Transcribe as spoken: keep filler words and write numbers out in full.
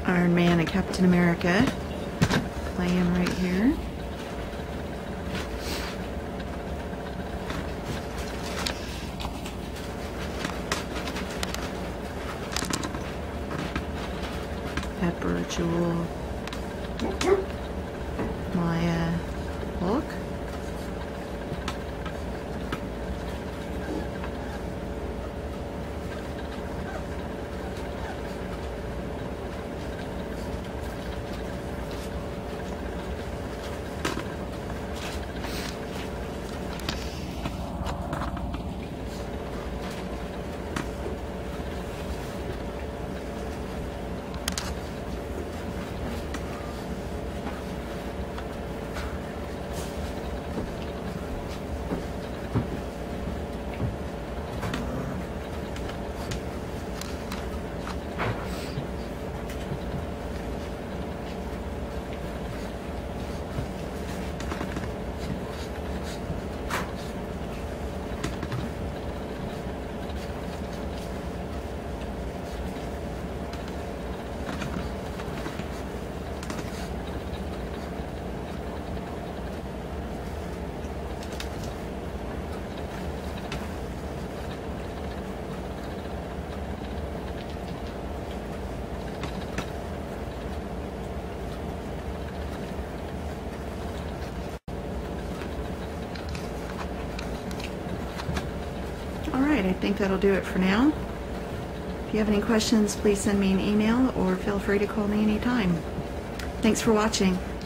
Iron Man and Captain America. Play him right here. Pepper, Jewel, Maya, Hulk. Alright, I think that'll do it for now. If you have any questions, please send me an email or feel free to call me anytime. Thanks for watching.